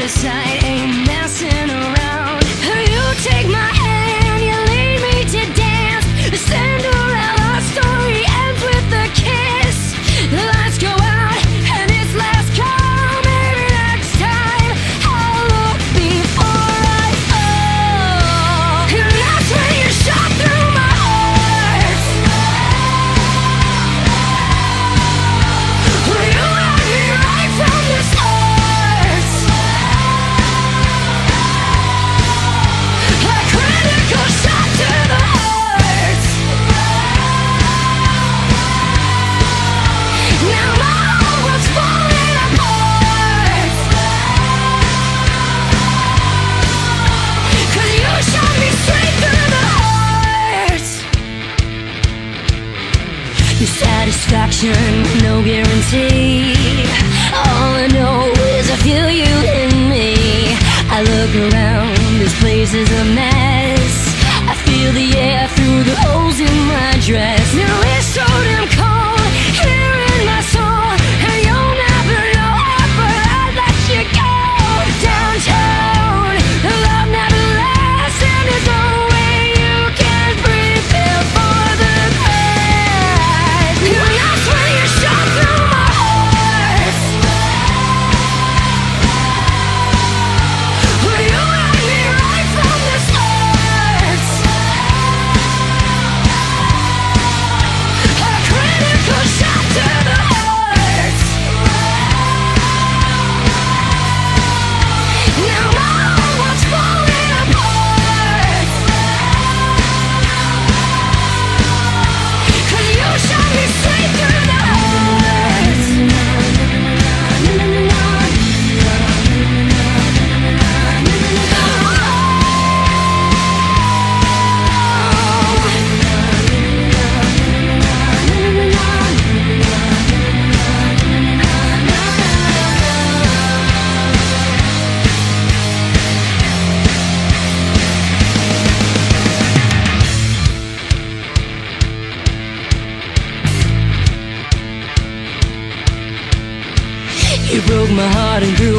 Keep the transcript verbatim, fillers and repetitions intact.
this side, ain't messing around. You take my hand, you lead me to dance. The Cinderella story ends with a kiss. The lights go out and it's last call. Maybe next time I'll look before I fall. And that's when you shot through my heart. You had me right from the start. A critical shot to the heart. Now my whole world's falling apart. 'Cause you shot me straight through the heart. Your satisfaction, no guarantee. All I know is I feel you in me. I look around, this place is a mess. I feel the air through the holes in my dress. Now it's so damn cold here in my soul, and you'll never know it, but I'd let you go. Downtown, love never lasts, and there's no way you can prepare for the past. And that's when you shot through my heart. You had me right from the start. A critical shot to the heart. Now my whole world's falling apart. 'Cause you shot me straight through the heart. You broke my heart and threw